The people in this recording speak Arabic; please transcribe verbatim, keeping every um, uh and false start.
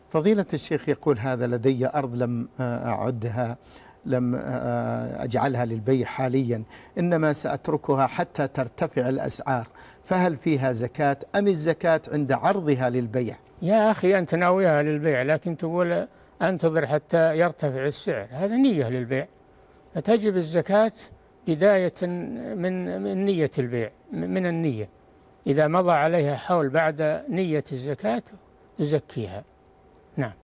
فضيلة الشيخ يقول هذا لدي أرض لم أعدها، لم أجعلها للبيع حاليا، إنما سأتركها حتى ترتفع الأسعار، فهل فيها زكاة أم الزكاة عند عرضها للبيع؟ يا أخي أنت ناويها للبيع لكن تقول أنتظر حتى يرتفع السعر، هذا نية للبيع، فتجب الزكاة بداية من من نية البيع، من النية، إذا مضى عليها حول بعد نية الزكاة تزكيها. نعم.